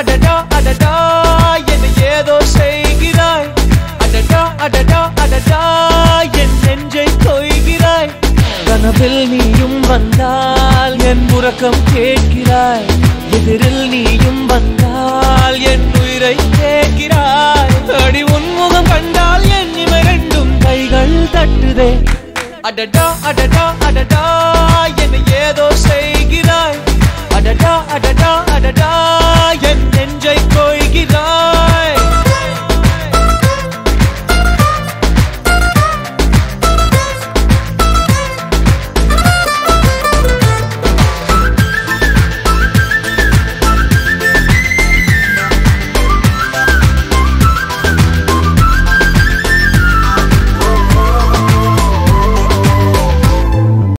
அடடா அடடா என்னை ஏதோ செய்கிறாய். அடடா அடடா அடடா என் நெஞ்சை கொய்கிறாய். கனவில் நீயும் வந்தால் என் உறக்கம் கேட்கிறாய். எதிரில் நீயும் வந்தால் என் உயிரை கேட்கிறாய். அடி உன்முகம் கண்டால் என் இமை ரெண்டும் கைகள் தட்டுதே. அடடா அடடா அடடா என்னை ஏதோ செய்கிறாய்.